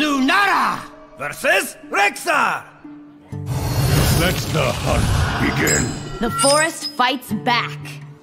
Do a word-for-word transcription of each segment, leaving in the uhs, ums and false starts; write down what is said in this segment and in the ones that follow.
Lunara versus Rexxar! Let the hunt begin! The forest fights back.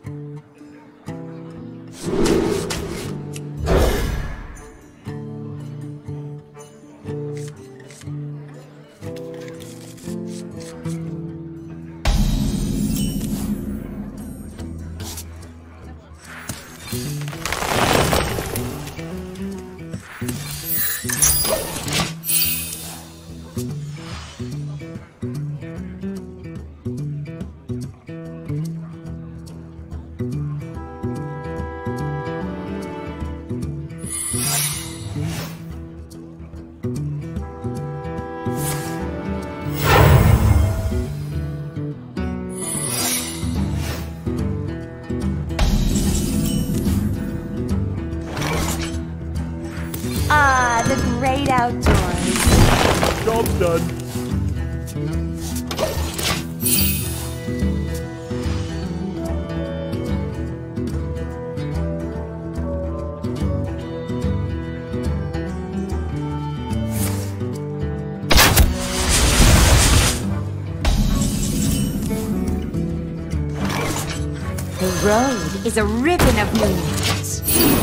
Ah, the great outdoors. Job's done. The road is a ribbon of moonlight.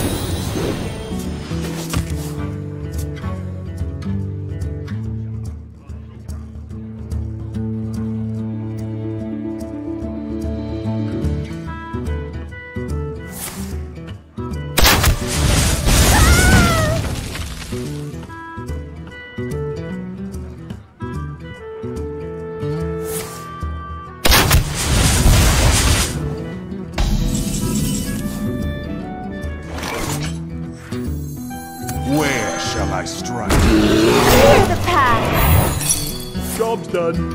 Where shall I strike? Clear the path! Job's done.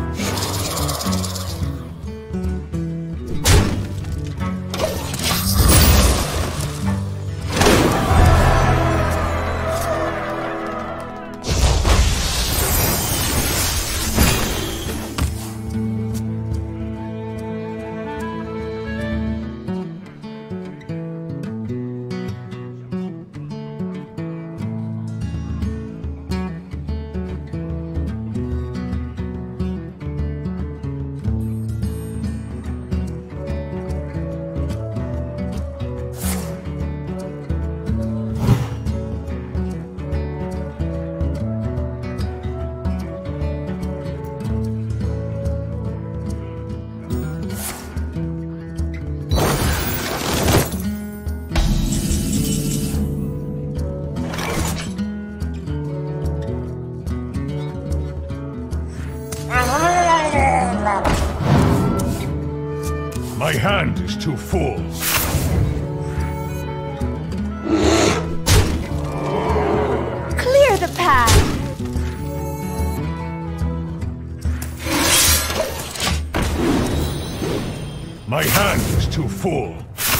My hand is too full. Clear the path! My hand is too full.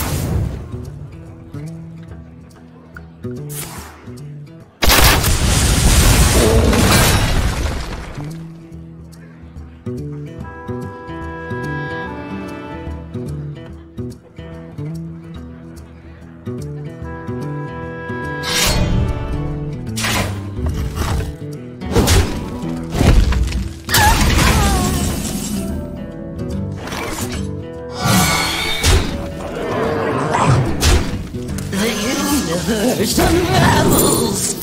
Universe unravels!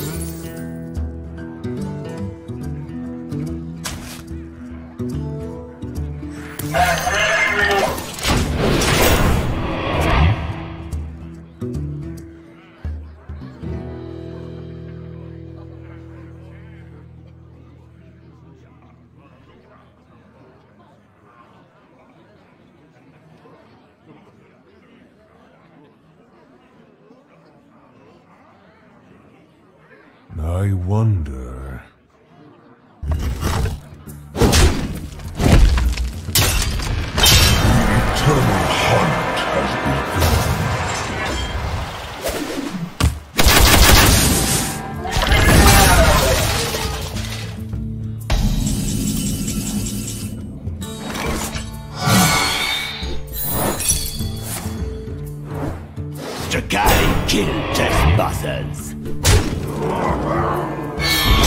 I wonder... Eternal hunt has Drukhari kill test bosses.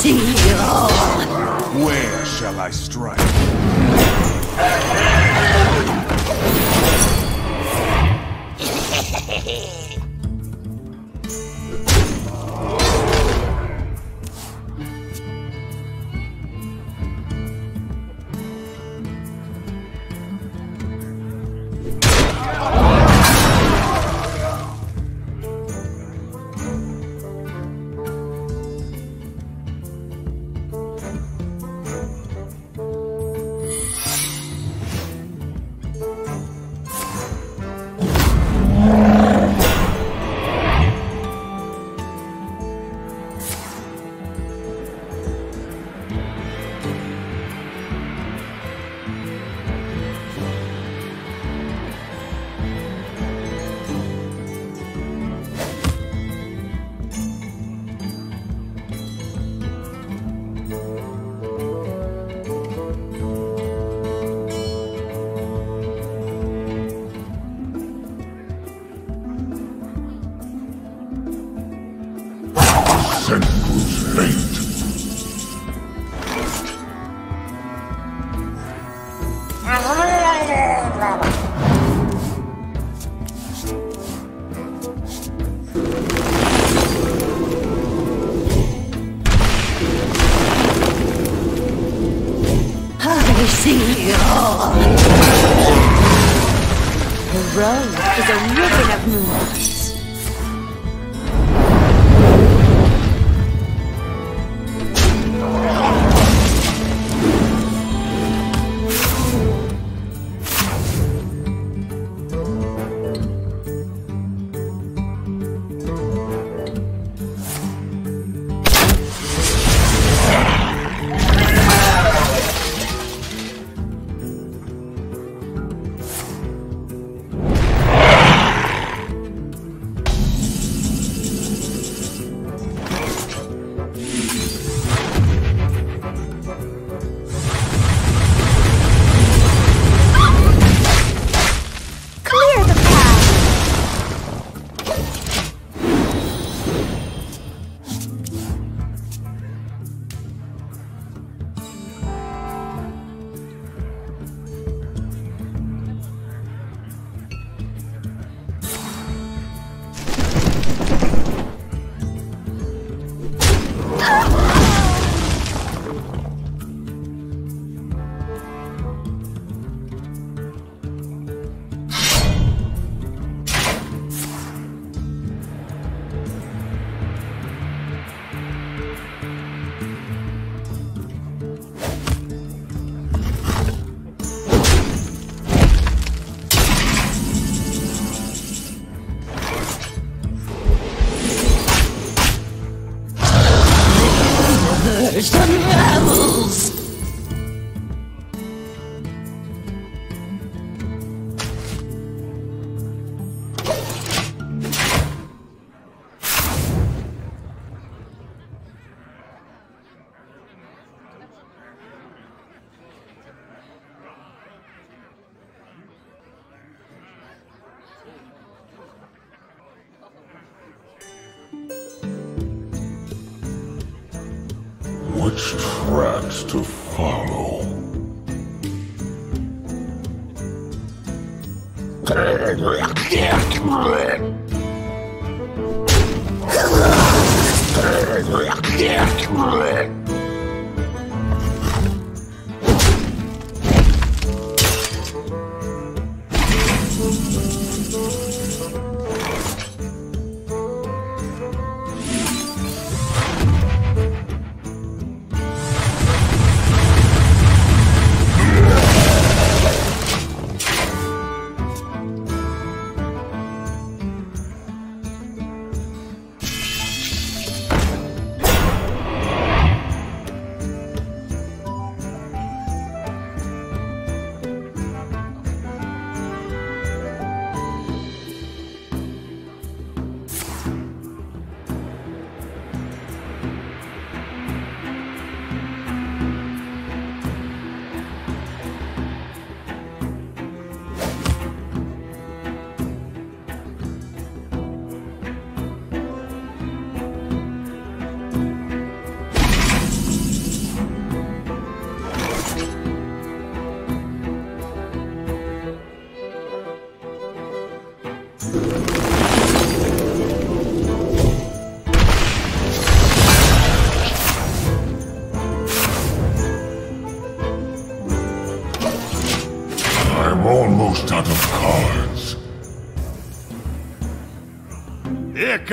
see you all. Where shall I strike? Senku's fate. I see you all. The road is a ribbon of moonlight. Unravels. Which tracks to follow?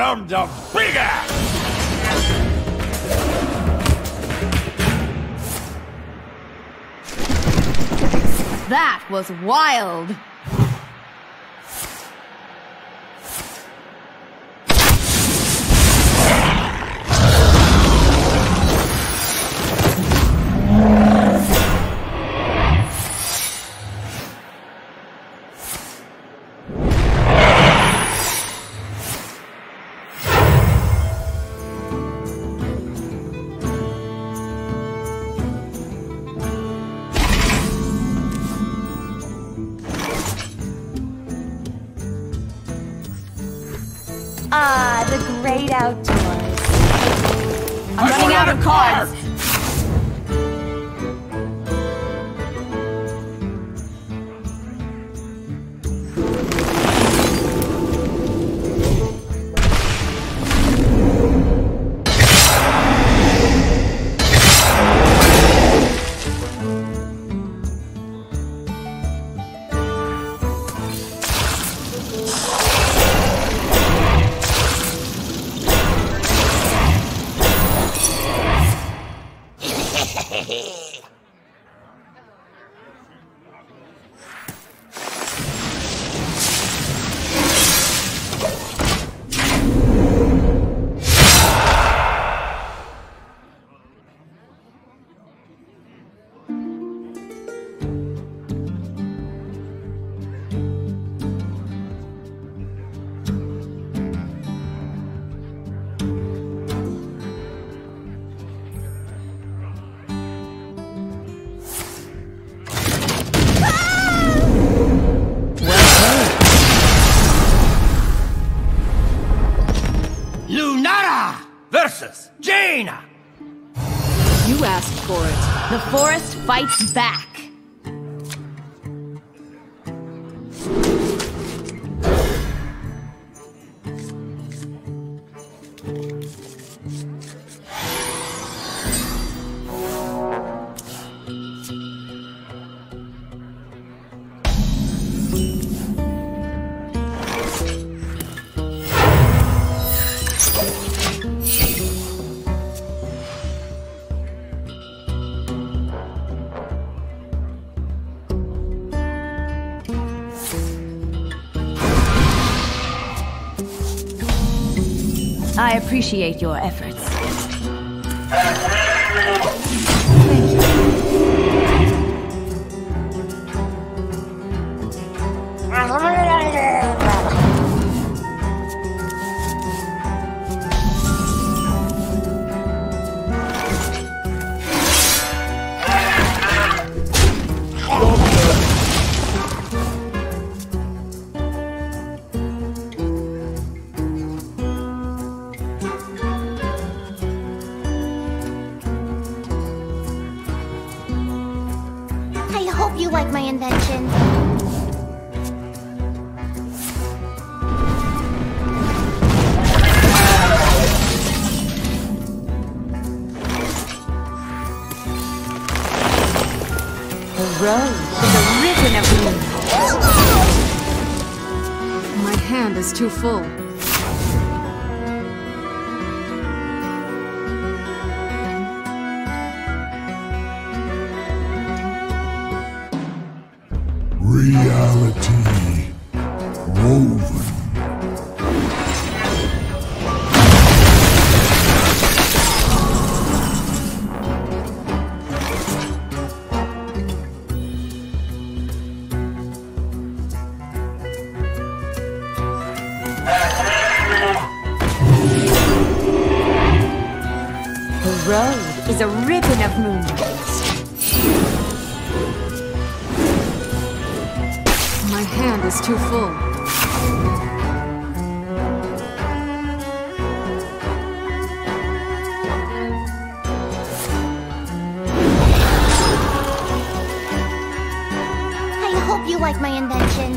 Gundam bigger! That was wild! Ah, the great outdoors. I'm running out of cards! Lunara versus Jaina! You asked for it. The forest fights back. I appreciate your efforts. Thank you. I hope you like my invention. The road is a ribbon of moonlight. My hand is too full. Reality woven. The road is a ribbon of moonlight. My hand is too full. I hope you like my invention.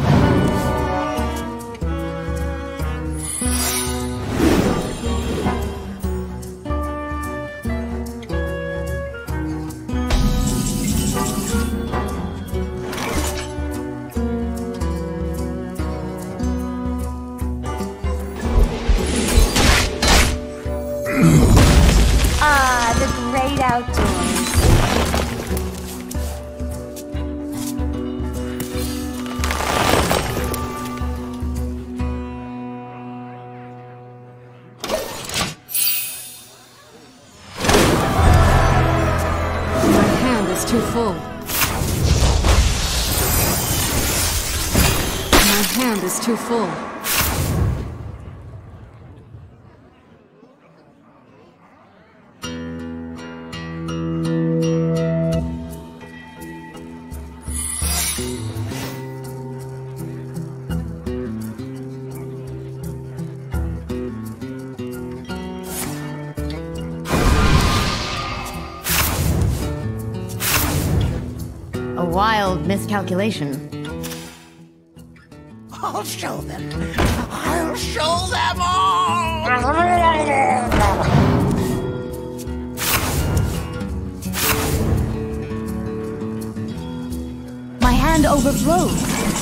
Ah, the great outdoors. My hand is too full. My hand is too full. A wild miscalculation. I'll show them. I'll show them all! My hand overflows.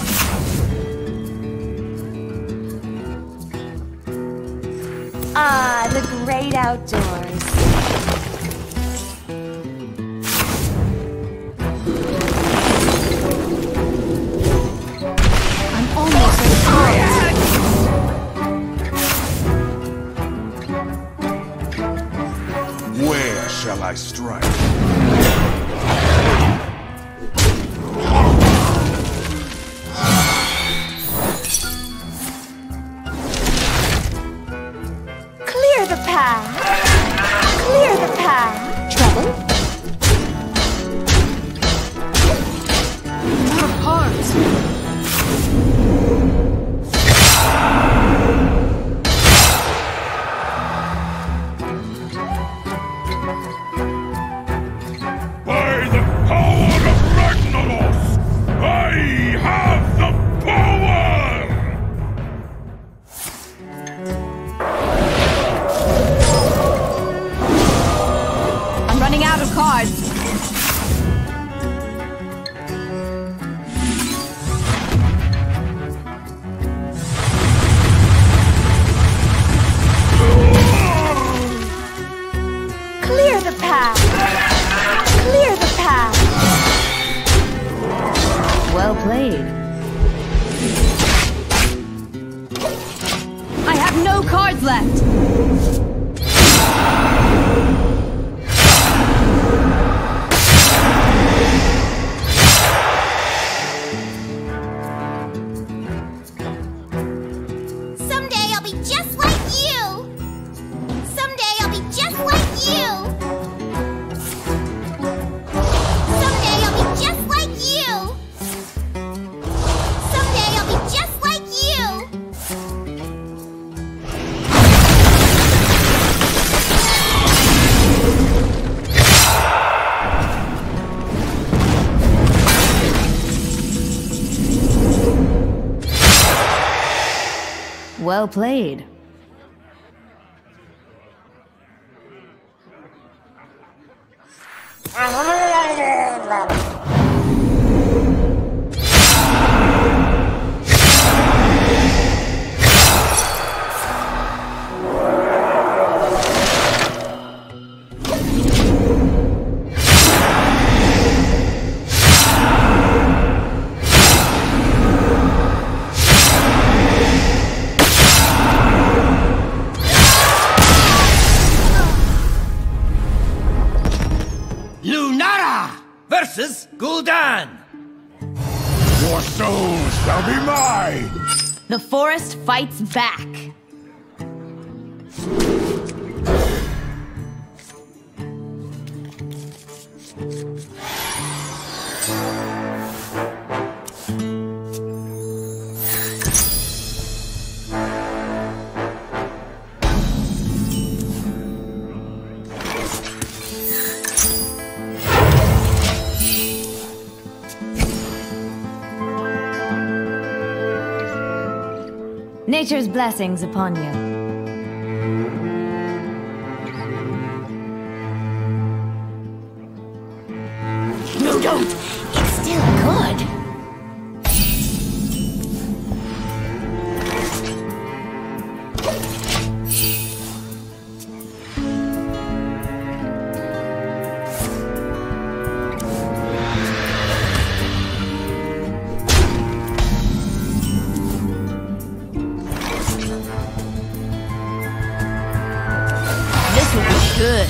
Ah, the great outdoors. I'm almost at cards. Where shall I strike? Clear the path! Clear the path! Trouble? Out of cards. By the power of Ragnaros, I have the power! I'm running out of cards. Clear the path! Clear the path! Well played. I have no cards left. Someday I'll be just like you. Someday I'll be just like you. Someday I'll be just like you. Someday I'll be just like you. Well played. Lunara versus Gul'dan. Your soul shall be mine! The forest fights back. Nature's blessings upon you. No, don't. It's still good. good.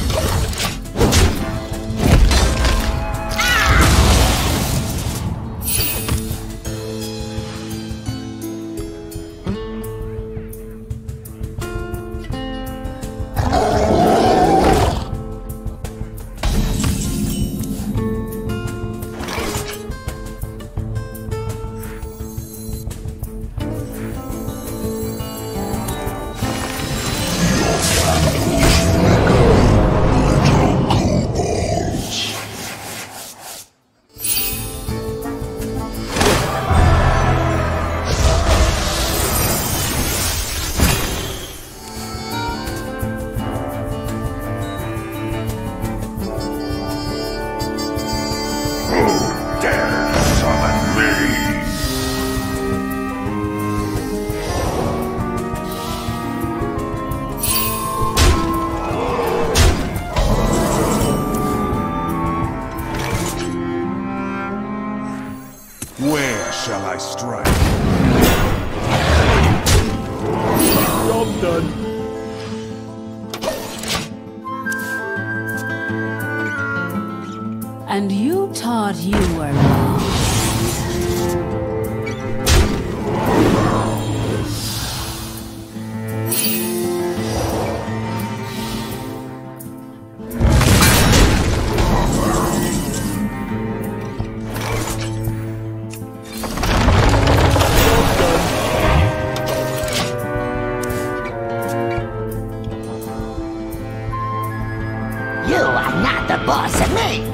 Where shall I strike? Job done. And you thought you were lost. You are not the boss of me!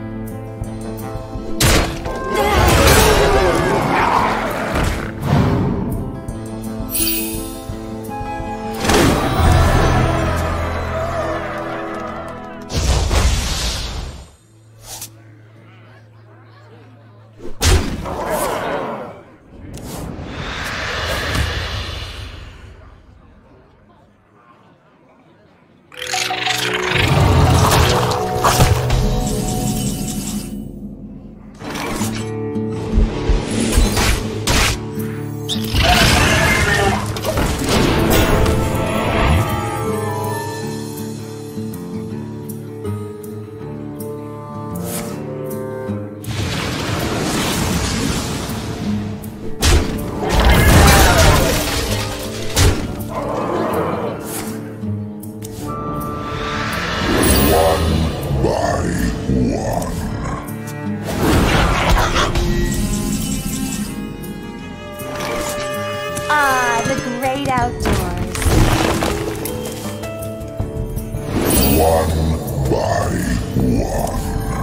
Ah, the great outdoors. One by one.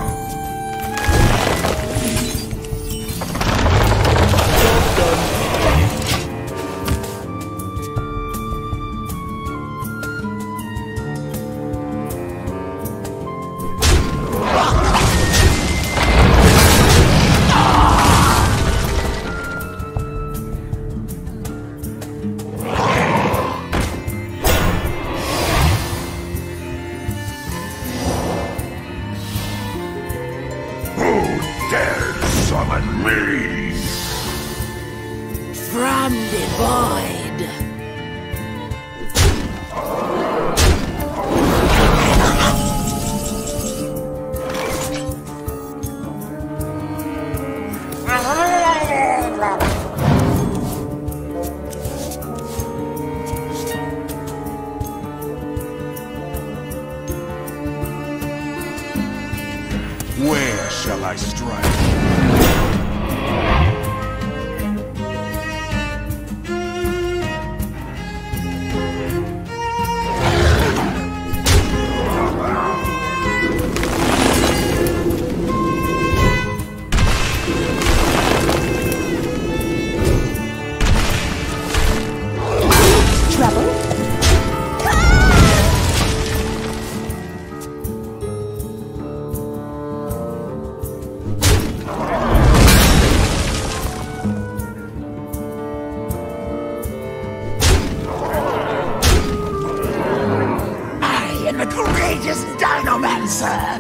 Summon me! From the void! Where shall I strike? The courageous Dinomancer!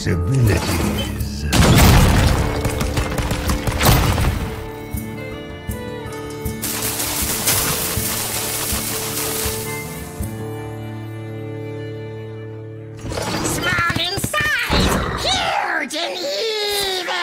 possibilities. Small in size, huge in evil!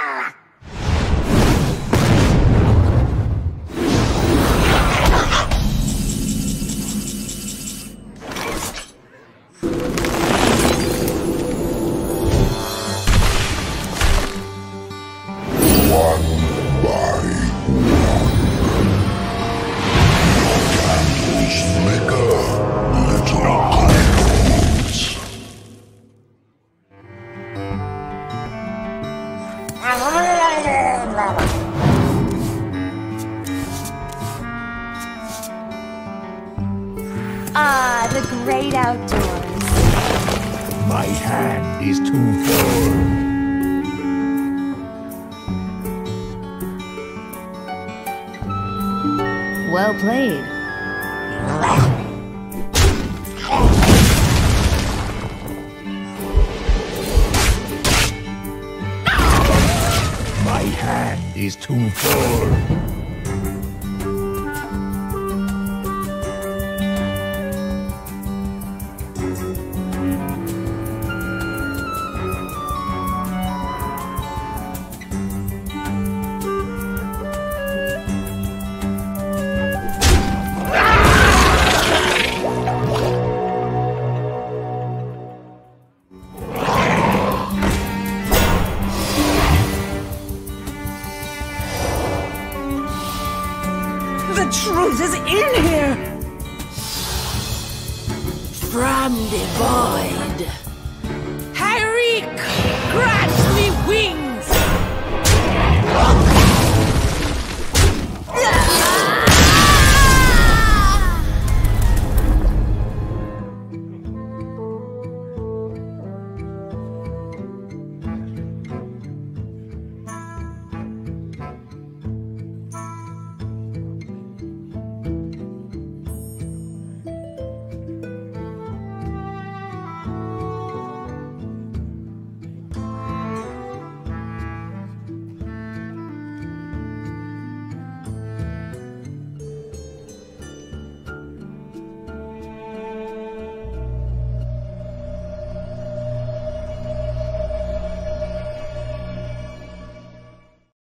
Ah, the great outdoors. My hand is too full. Well played. My hand is too full. The truth is in here! From the void, Hyrik, grant me wings!